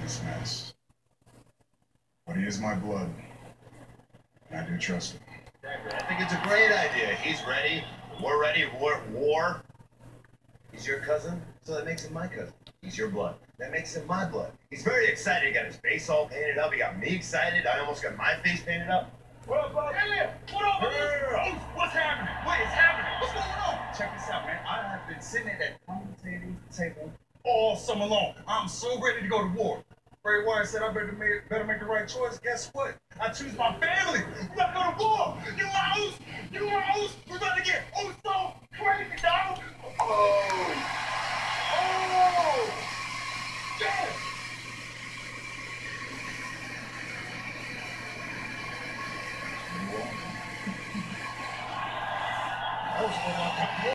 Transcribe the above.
this mess. But he is my blood, and I do trust him. I think it's a great idea. He's ready. We're ready. War. He's your cousin, so that makes him my cousin. He's your blood. That makes him my blood. He's very excited. He got his face all painted up. He got me excited. I almost got my face painted up. What up, Bob? Hey, what up, man? What's happening? What is happening? What's going on? Check this out, man. I have been sitting at that commentating table all summer long. I'm so ready to go to war. Bray Wyatt said I better make the right choice. Guess what? I choose my family. We gotta go to war. You my oos. We're about to get so crazy, dog. Oh.